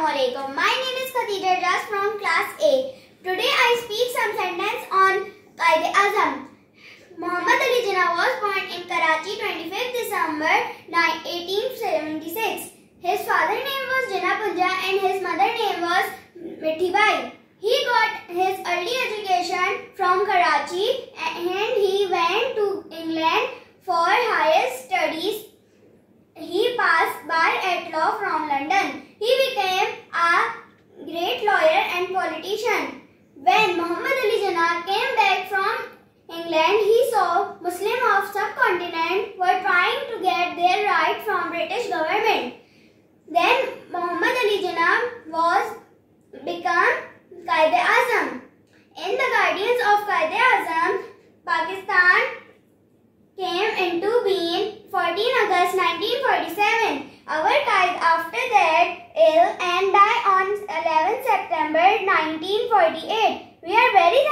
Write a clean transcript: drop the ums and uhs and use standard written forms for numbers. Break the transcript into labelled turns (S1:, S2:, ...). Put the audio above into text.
S1: Assalamualaikum. My name is Khadija Jas from class A. Today I speak some sentence on Quaid-e-Azam. Muhammad Ali Jinnah was born in Karachi 25th December 1876. His father name was Jinnah Punja and his mother name was Mithi Bai. He got his early education from Karachi and he went to England for higher studies. He passed bar at law from London. He became a great lawyer and politician. When Muhammad Ali Jinnah came back from England, he saw Muslims of subcontinent were trying to get their right from British government. Then Muhammad Ali Jinnah was become Quaid-e-Azam. In the guardians of Quaid-e-Azam, Pakistan came into being 14 August 1947. Our Quaid after that ill and died on 11 September 1948. We are very